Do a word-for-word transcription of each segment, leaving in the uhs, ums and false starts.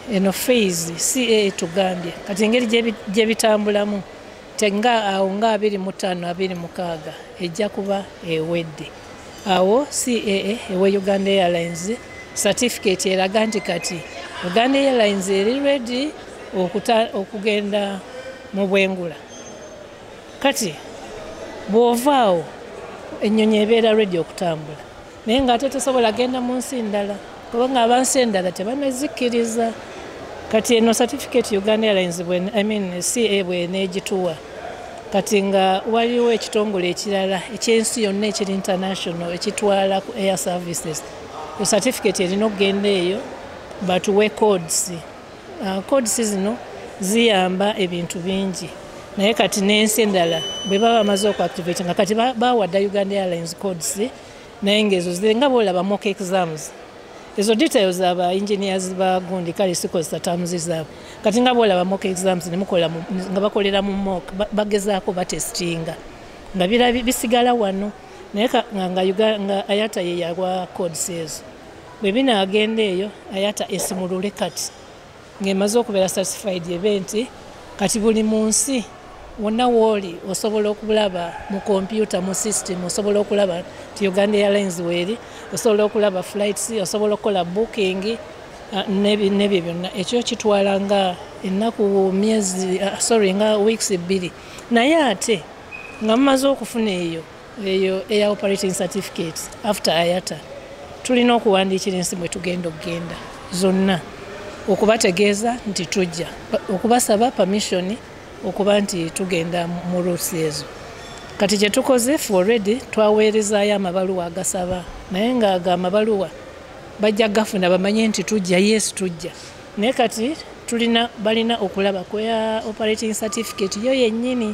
eno phase C A A tugambye kati engeri gye bitambulamu tenga awo nga abiri mu ttaano abiri mu mukaaga ejja kuba ewedde. Awo C A A ewe Uganda Airlines certificate eraga nti kati Uganda Airlines eri ready okuta, okugenda mu bwengula. Kati bw'ovaawo ennyonyi ebeera ready okutambula naye ng'ate tosobola genda mu nsi ndala kubanga abansi endala tebanezikkiriza. Kati eno certificate Uganda Airlines bwe, I mean C A A bw'eneegituwa kati nga waliwo ekitongole ekirala ekyensi yonna ekiri international ekitwala ku air services ku certificate erina okugenda eyo batuwe codes. Uh, codes zino ziyamba ebintu bingi naye kati n'ensi endala bwe baba bamaze okuactivate nga kati bawadda Uganda Airlines codes naye ng'ezo zirenga bwolaba mock exams. Ezo details aba engineers ba gundi kale sikozesa terms zaabwe kati nga bwolaba mock exams ne mukola nga bakolera mu mock bagezaako batestinga nga birabi bisigala wano naye nga Uganda nga Ayata ye yagwa codes ezo bwe binaagenda eyo Ayata esimulule kati ng'emaze okubeera certified event kati buli mu nsi wonna wooli osobola okulaba mu computer mu system osobola okulaba ti Uganda Airlines weeri osobola okulaba flights osobola okukola booking uh, nebyo byonna ekyo kitwala nga ennaku myezi uh, sorry nga weeks bbiri naye ate nga mumaze okufuna eyo eyo air operating certificate after Ayata tulina okuwandiikira ensi mwe tugenda okugenda zonna okubategeeza nti tujja okubasaba permission okuba nti tugenda mu routes ezo. Kati kye tukoze already twaweerezaayo amabaluwa agasaba naye nga aga amabaluwa bajja gafuna bamanye nti tujja yes tujja naye kati tulina balina okulaba ku air operating certificate yo yennyini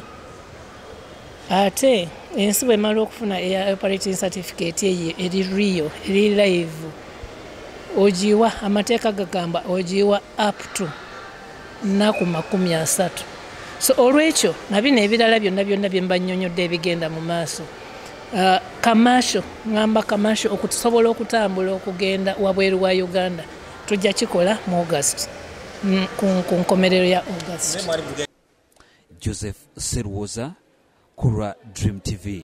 ate ensi bw'emala okufuna air operating certificate eyo eri real eri live ogiwa amateeka gagamba ogiwa up to nnaku makumi asatu. So olwekyo nabino ebirala byonna byonna bye mbannyonnyodde ebigenda mu maaso uh, kamasho ngamba kamasho okusobola okutambula okugenda wabweru wa Uganda tujja kikola mu August mm, ku nkomerero ya August. Joseph Serwoza, Kura Dream T V.